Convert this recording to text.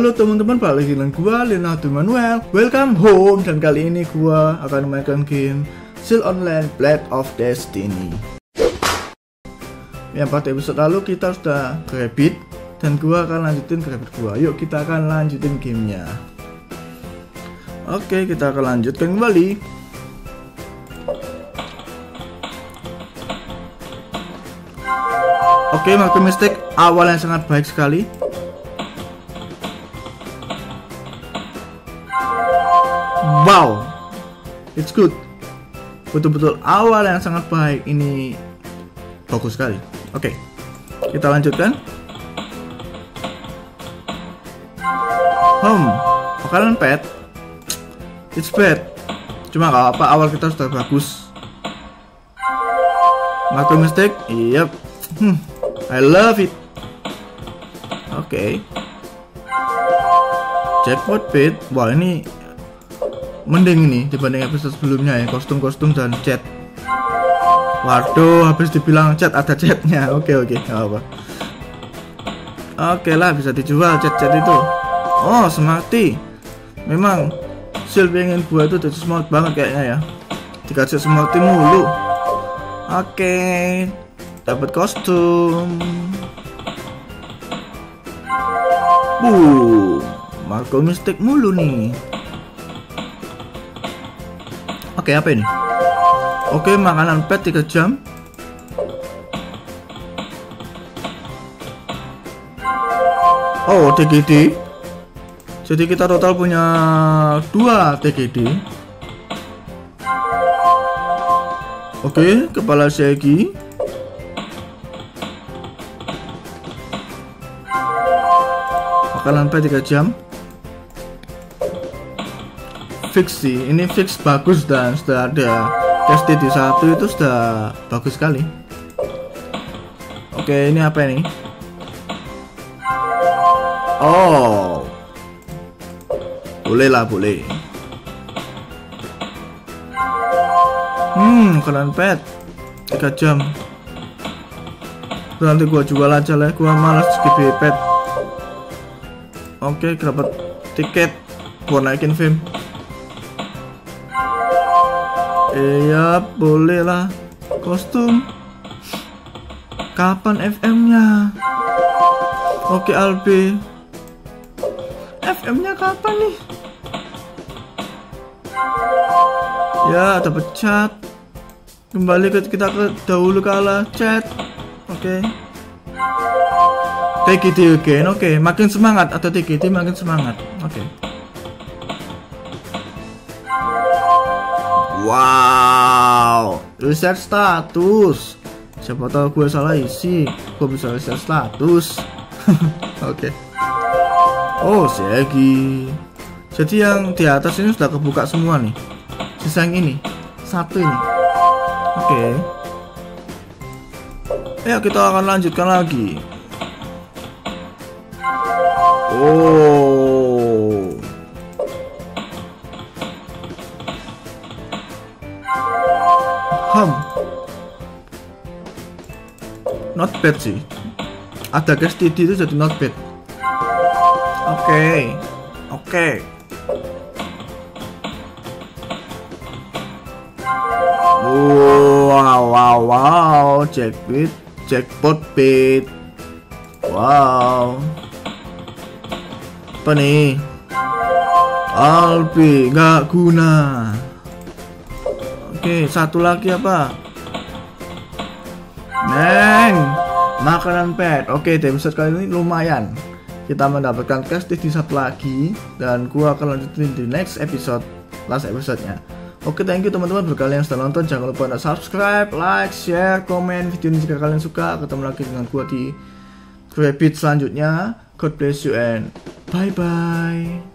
Halo teman-teman, balik lagi dengan gua Leonardo Manuel. Welcome home. Dan kali ini gua akan memainkan game Seal Online Blade of Destiny. Yang pada episode lalu kita sudah ke Rabbit, dan gua akan lanjutin ke Rabbit gua. Yuk kita akan lanjutin gamenya. Oke, kita akan lanjutkan kembali. Oke, marker mistake awal yang sangat baik sekali. Wow, it's good. Betul-betul awal yang sangat baik. Ini bagus sekali. Oke, kita lanjutkan. Makanan pet. It's bad. Cuma gak apa, awal kita sudah bagus. Marker mistake. Yep. I love it. Oke. Jackpot pit. Wah, ini mending ini dibanding episode sebelumnya ya, kostum-kostum dan chat. Waduh, habis dibilang chat ada chatnya. Oke, nggak apa. Oke lah, bisa dijual chat-chat itu. Oh, Smarty. Memang Seal pengen gua itu jadi smart banget kayaknya ya. Dikasih Smarty mulu. Oke, dapat kostum. Marco Mystic mulu nih. Oke, apa ini? Oke, makanan pet 3 jam. Oh, TGD. Jadi kita total punya 2 TGD. Oke, kepala Shaggy. Makanan pet 3 jam. Fix sih, ini fix bagus dan sudah ada STD 1 itu sudah bagus sekali. Oke, ini apa ini? Oh, boleh lah, boleh. Makanan pet 3 jam. Nanti gua jual aja lah, gua malas skip pet. Oke, dapat tiket buat naikin fame. Iya, boleh lah. Kostum. Kapan FM-nya? Oke, Albi. FM-nya kapan nih? Ya, dapat chat. Kembali kita ke dahulu kala chat. Oke. TGD again. Oke, makin semangat atau TGD makin semangat. Oke. Wow, reset status. Siapa tahu gue salah isi, gue bisa reset status. Oke. Oh, Shaggy. Jadi yang di atas ini sudah kebuka semua nih. Sisa yang ini, satu ini. Oke. Ya, kita akan lanjutkan lagi. Oh. Not bad sih. Ada STD itu jadi not bad. Oke. Wow. Jackpot pit. Wow. Apa nih? Albi nggak guna. Oke, satu lagi apa? Makanan pet. Oke, di episode kali ini lumayan. Kita mendapatkan cash di satu lagi, dan gua akan lanjutin di next episode, last episode-nya. Oke, thank you teman-teman buat kalian yang sudah nonton. Jangan lupa untuk subscribe, like, share, komen video ini jika kalian suka. Ketemu lagi dengan gua di Rabbit selanjutnya. God bless you and bye bye.